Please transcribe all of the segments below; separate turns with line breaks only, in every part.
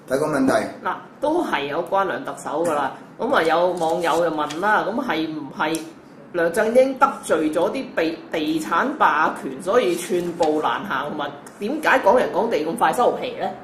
第二個問題
嗱，都係有關梁特首噶啦。咁啊，有網友就問啦，咁係唔係梁振英得罪咗啲地產霸權，所以寸步難行？同埋點解講人講地咁快收皮咧？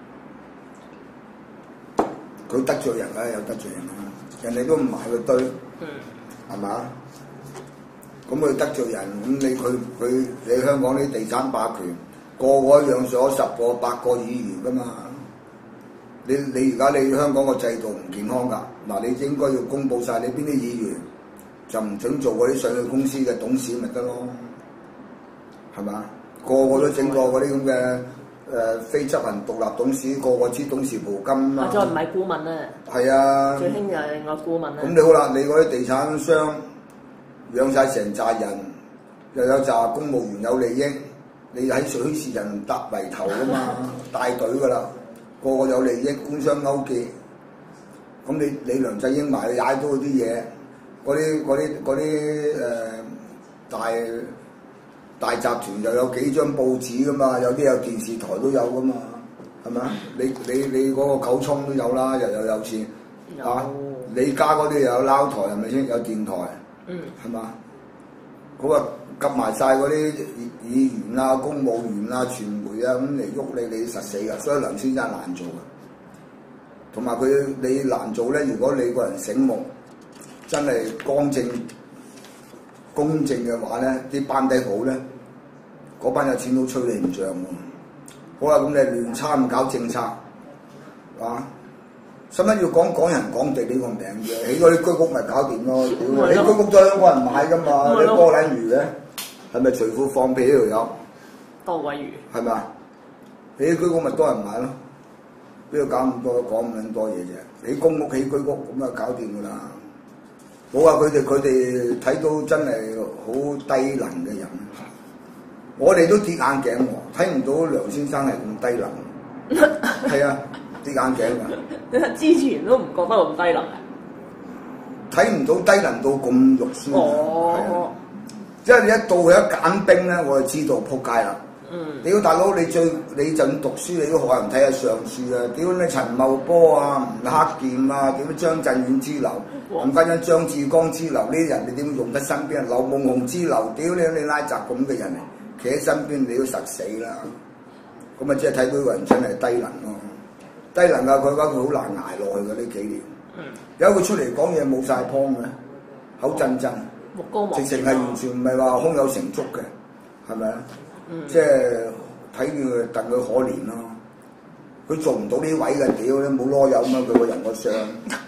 佢得罪人啦，有得罪人啦，人哋都唔埋佢堆，係嘛？咁佢得罪人，咁你香港啲地產霸權，個個一樣咗10個8個議員噶嘛？你而家你香港個制度唔健康㗎，嗱你應該要公佈晒你邊啲議員就唔準做嗰啲上市公司嘅董事咪得咯，係嘛？個個都整個嗰啲咁嘅非執行獨立董事，個個知董事袍金啊！
再唔係顧問啊，係
啊，
最興就係另外顧問啊。
咁你好啦，你嗰啲地產商養晒成扎人，又有扎公務員有利益，你喺水事人搭圍頭㗎嘛，帶隊㗎啦。個個有利益，官商勾結，咁你梁振英埋去踩到嗰啲嘢，嗰啲大集團又有幾張報紙噶嘛，有啲有電視台都有噶嘛，係咪啊？你嗰個九倉都有啦，又有錢啊！你家嗰啲又有撈台係咪先？有電台，係嘛？咁啊夾埋晒嗰啲議員啊、公務員啊、傳媒啊咁嚟喐你實死噶，所以梁先生難做噶。同埋你難做咧，如果你個人醒目，真係乾淨公正嘅話咧，啲班底好咧，嗰班有錢都吹你唔脹喎。好啦，咁你亂參搞政策，啊？使乜要講港人港地呢個名嘅？起嗰啲居屋咪搞掂咯？起居屋都係香港人買噶嘛？你多撚餘嘅，係咪除褲放屁呢度有？
多鬼餘。係
咪啊？起居屋咪多人買咯？邊度搞咁多講咁撚多嘢啫？起公屋起居屋咁啊搞掂噶啦！冇話佢哋睇到真係好低能嘅人，我哋都跌眼鏡喎，睇唔到梁先生係咁低能。係啊。啲眼鏡㗎，
之前都唔覺得咁低能啊！
睇唔到低能到咁肉酸啊！即係你一到佢一揀兵咧，我就知道撲街啦！屌大佬，你就算讀書，你都學人睇下上書啊！屌你陳茂波啊、吳克儉啊、屌張震遠之流、吳家欣、張志剛之流，呢啲人你點用得身邊？劉夢熊之流，屌你拉雜咁嘅人嚟，企喺身邊你都實死啦！咁啊，即係睇到個人真係低能咯。低能啊！佢覺得佢好難捱落去嘅呢幾年，有佢出嚟講嘢冇晒幫嘅，口震震，直情係完全唔係話胸有成竹嘅，係咪啊？即係睇住佢戥佢可憐咯。佢做唔到呢位嘅，屌你冇攞有嘛！佢個人個相